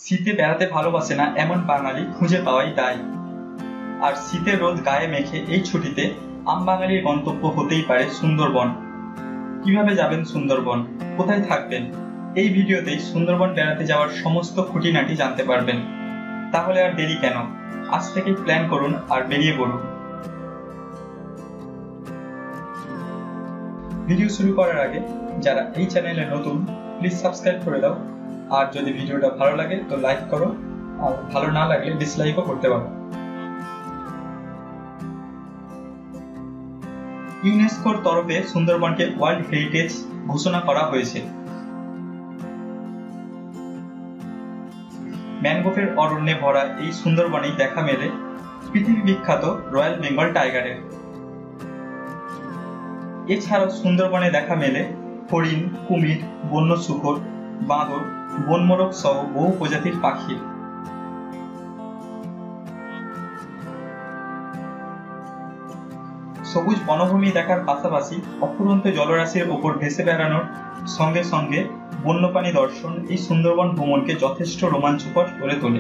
শীতে বেড়াতে ভালোবাসে না এমন বাঙালি খুঁজে পাওয়াই দায়। আর শীতের রোদ গায়ে মেখে এই ছুটিতে আম বাঙালির গন্তব্য হতেই পারে সুন্দরবন। কিভাবে যাবেন সুন্দরবন, কোথায় থাকবেন, এই ভিডিওতেই সুন্দরবন বেড়াতে যাওয়ার সমস্ত খুঁটিনাটি জানতে পারবেন। তাহলে আর দেরি কেন, আজ থেকেই প্ল্যান করুন আর বেরিয়ে পড়ুন। ভিডিও শুরু করার আগে যারা এই চ্যানেলে নতুন, প্লিজ সাবস্ক্রাইব করে দাও। আর যদি ভিডিওটা ভালো লাগে তো লাইক করো, আর ভালো না লাগলে ডিসলাইকও করতে পারো। ইউনেস্কোর তরফে সুন্দরবনকে ওয়ার্ল্ড হেরিটেজ ঘোষণা করা হয়েছে। ম্যানগ্রোভের অরণ্যে ভরা এই সুন্দরবনেই দেখা মেলে পৃথিবী বিখ্যাত রয়্যাল বেঙ্গল টাইগারের। এছাড়াও সুন্দরবনে দেখা মেলে হরিণ, কুমির, বন্য শূকর, বাঁদর, বনমোরগ সহ বহু প্রজাতির পাখি। সবুজ বনভূমি দেখার পাশাপাশি অফুরন্ত জলরাশির ওপর ভেসে বেড়ানোর সঙ্গে সঙ্গে বন্যপ্রাণী দর্শন এই সুন্দরবন ভ্রমণকে যথেষ্ট রোমাঞ্চকর করে তোলে।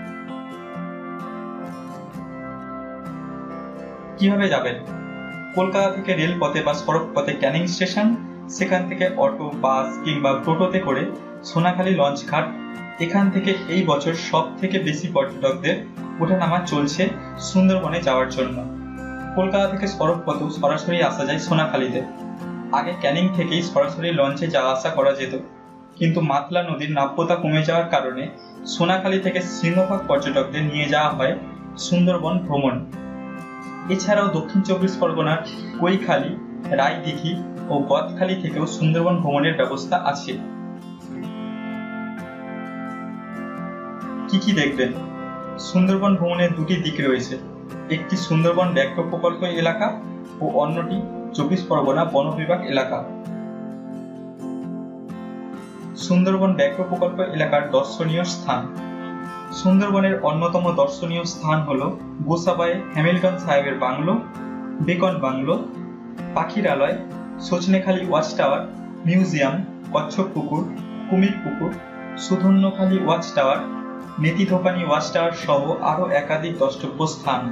কিভাবে যাবেন? কলকাতা থেকে রেলপথে বা সড়ক পথে ক্যানিং স্টেশন, সেখান থেকে অটো, বাস কিংবা টোটোতে করে সোনাখালী লঞ্চ ঘাট। এখান থেকে এই বছর সব থেকে বেশি পর্যটকদের ওঠানামা চলছে সুন্দরবনে যাওয়ার জন্য। কলকাতা থেকে সড়ক পথেও সরাসরি আসা যায় সোনাখালীতে। আগে ক্যানিং থেকেই সরাসরি লঞ্চে যাওয়া আসা করা যেত, কিন্তু মাতলা নদীর নাব্যতা কমে যাওয়ার কারণে সোনাখালী থেকে সিংহভাগ পর্যটকদের নিয়ে যাওয়া হয় সুন্দরবন ভ্রমণ। এছাড়াও দক্ষিণ চব্বিশ পরগনার কৈখালী, রায়দিঘি ও বদখালী থেকেও সুন্দরবন ভ্রমণের ব্যবস্থা আছে। কি কি দেখবেন? সুন্দরবন ভ্রমণের দুটি দিক রয়েছে, একটি সুন্দরবন ব্যাঘ্র প্রকল্প এলাকা ও অন্যটি 24 পরগনা বন বিভাগ এলাকা। সুন্দরবন ব্যাঘ্র প্রকল্প এলাকার দর্শনীয় স্থান। সুন্দরবনের অন্যতম দর্শনীয় স্থান হল গোসাবায়ে হ্যামিল্টন সাহেবের বাংলো, বেকন বাংলো, পাখিরালয়, সজনেখালী ওয়াচ টাওয়ার, মিউজিয়াম, কচ্ছপ পুকুর, কুমির পুকুর, Sudhanyakhali watch tower, Netidhopani watch tower সহ আরো একাধিক দ্রষ্টব্য স্থান।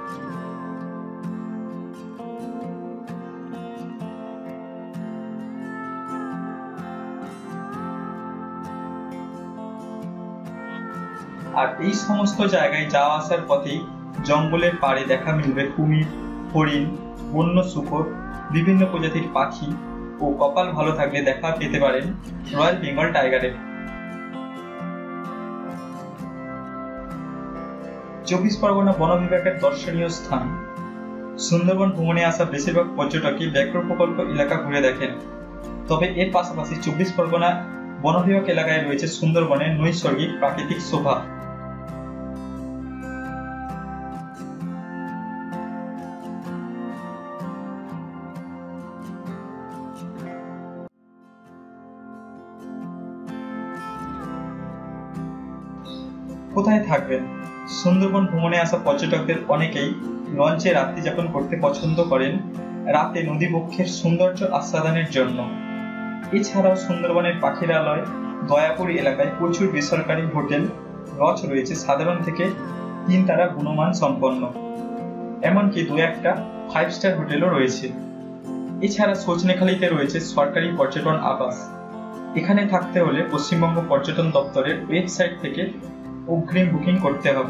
আর এই সমস্ত জায়গায় যাওয়া আসার পথেই জঙ্গলের পাড়ে দেখা মিলবে কুমির, হরিণ, বন্য শূকর, বিভিন্ন প্রজাতির পাখি ও কপাল ভালো থাকলে দেখা পেতে পারেন রয়্যাল বেঙ্গল টাইগারের। 24 পরগনা বন বিভাগের দর্শনীয় স্থান। সুন্দরবন ভ্রমণে আসা বেশিরভাগ পর্যটকই ব্যাঘ্র প্রকল্প এলাকা ঘুরে দেখেন, তবে এর পাশাপাশি 24 পরগনা বন বিভাগ এলাকায় রয়েছে সুন্দরবনের নৈসর্গিক প্রাকৃতিক শোভা। কোথায় থাকবেন? সুন্দরবন ভ্রমণে আসা পর্যটকদের অনেকেই লঞ্চে রাত্রি যাপন করতে পছন্দ করেন, রাতে নদীবক্ষের সৌন্দর্য আস্বাদনের জন্য। এছাড়াও সুন্দরবনের পাখিরালয়, দয়াপুর এলাকায় প্রচুর বেসরকারি হোটেল, লজ রয়েছে সাধারণ থেকে 3 তারা গুণমান সম্পন্ন, এমনকি 2-1টা 5 স্টার হোটেলও রয়েছে। এছাড়া সজনেখালীতে রয়েছে সরকারি পর্যটন আবাস। এখানে থাকতে হলে পশ্চিমবঙ্গ পর্যটন দপ্তরের ওয়েবসাইট থেকে অগ্রিম বুকিং করতে হবে।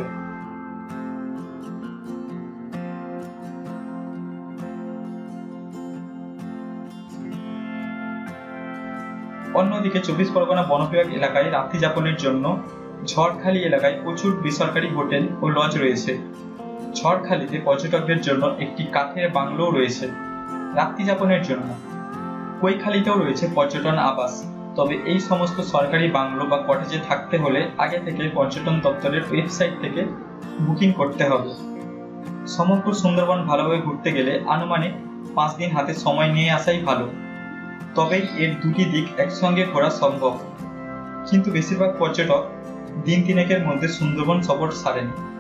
অন্যদিকে 24 পরগনা বন বিভাগ এলাকায় রাত্রি যাপনের জন্য ঝড়খালী এলাকায় প্রচুর বেসরকারি হোটেল ও লজ রয়েছে। ঝড়খালীতে পর্যটকদের জন্য একটি কাঠের বাংলোও রয়েছে রাত্রি যাপনের জন্য। কৈখালীতেও রয়েছে পর্যটন আবাস, তবে এই সমস্ত সরকারি বাংলো বা কটেজে থাকতে হলে আগে থেকে পর্যটন দপ্তরের ওয়েবসাইট থেকে বুকিং করতে হবে। সমগ্র সুন্দরবন ভালোভাবে ঘুরতে গেলে আনুমানিক 5 দিন হাতে সময় নিয়ে আসাই ভালো, তবেই এর দুটি দিক একসঙ্গে ঘোরা সম্ভব। কিন্তু বেশিরভাগ পর্যটক দিন 3-এর মধ্যে সুন্দরবন সফর সারেন।